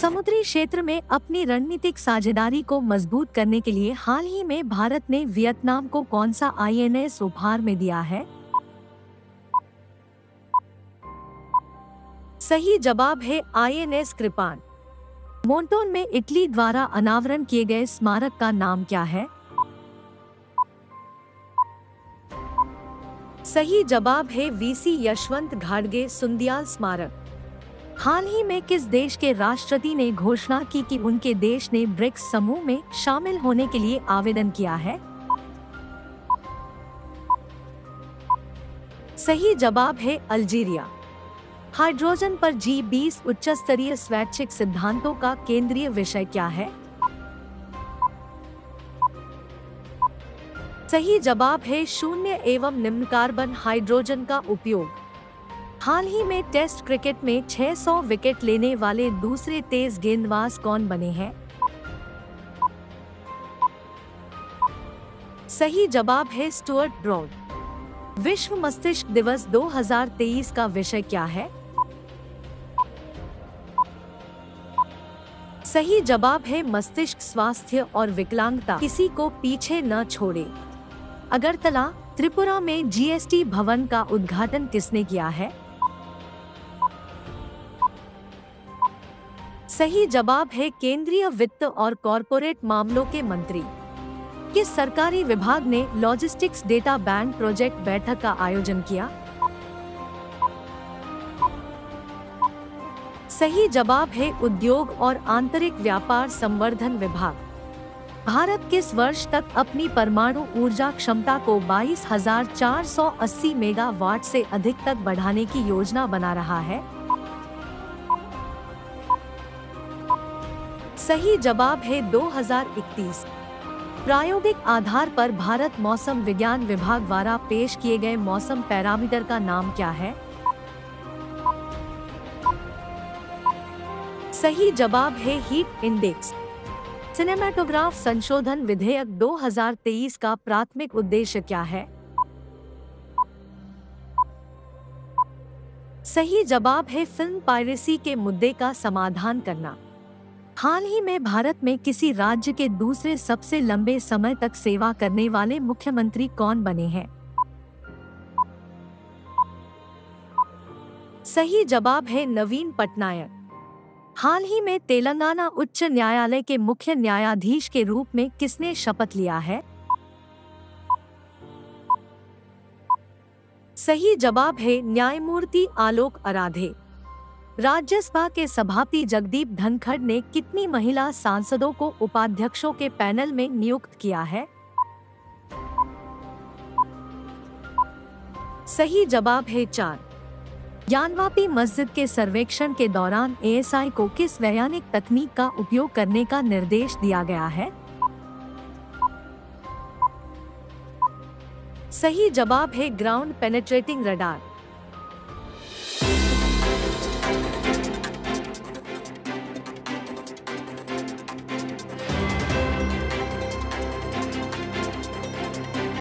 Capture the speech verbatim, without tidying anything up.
समुद्री क्षेत्र में अपनी रणनीतिक साझेदारी को मजबूत करने के लिए हाल ही में भारत ने वियतनाम को कौन सा आई एन एस उपहार में दिया है? सही जवाब है आई एन एस कृपाण। मोंटोन में इटली द्वारा अनावरण किए गए स्मारक का नाम क्या है? सही जवाब है वीसी यशवंत घाटगे सुंदियाल स्मारक। हाल ही में किस देश के राष्ट्रपति ने घोषणा की कि उनके देश ने ब्रिक्स समूह में शामिल होने के लिए आवेदन किया है? सही जवाब है अल्जीरिया। हाइड्रोजन पर जी बीस उच्च स्तरीय स्वैच्छिक सिद्धांतों का केंद्रीय विषय क्या है? सही जवाब है शून्य एवं निम्न कार्बन हाइड्रोजन का उपयोग। हाल ही में टेस्ट क्रिकेट में छह सौ विकेट लेने वाले दूसरे तेज गेंदबाज कौन बने हैं? सही जवाब है स्टुअर्ट ब्रॉड। विश्व मस्तिष्क दिवस दो हज़ार तेईस का विषय क्या है? सही जवाब है मस्तिष्क स्वास्थ्य और विकलांगता किसी को पीछे न छोड़े। अगरतला त्रिपुरा में जी एस टी भवन का उद्घाटन किसने किया है? सही जवाब है केंद्रीय वित्त और कॉरपोरेट मामलों के मंत्री। किस सरकारी विभाग ने लॉजिस्टिक्स डेटा बैंक प्रोजेक्ट बैठक का आयोजन किया? सही जवाब है उद्योग और आंतरिक व्यापार संवर्धन विभाग। भारत किस वर्ष तक अपनी परमाणु ऊर्जा क्षमता को बाईस हज़ार चार सौ अस्सी मेगावाट से अधिक तक बढ़ाने की योजना बना रहा है? सही जवाब है दो हज़ार इकतीस। प्रायोगिक आधार पर भारत मौसम विज्ञान विभाग द्वारा पेश किए गए मौसम पैरामीटर का नाम क्या है? सही जवाब है हीट इंडेक्स। सिनेमैटोग्राफ संशोधन विधेयक दो हज़ार तेईस का प्राथमिक उद्देश्य क्या है? सही जवाब है फिल्म पायरेसी के मुद्दे का समाधान करना। हाल ही में भारत में किसी राज्य के दूसरे सबसे लंबे समय तक सेवा करने वाले मुख्यमंत्री कौन बने हैं? सही जवाब है नवीन पटनायक। हाल ही में तेलंगाना उच्च न्यायालय के मुख्य न्यायाधीश के रूप में किसने शपथ लिया है? सही जवाब है न्यायमूर्ति आलोक आराधे। राज्यसभा के सभापति जगदीप धनखड़ ने कितनी महिला सांसदों को उपाध्यक्षों के पैनल में नियुक्त किया है? सही जवाब है चार। ज्ञानवापी मस्जिद के सर्वेक्षण के दौरान ए एस आई को किस वैज्ञानिक तकनीक का उपयोग करने का निर्देश दिया गया है? सही जवाब है ग्राउंड पेनेट्रेटिंग रडार।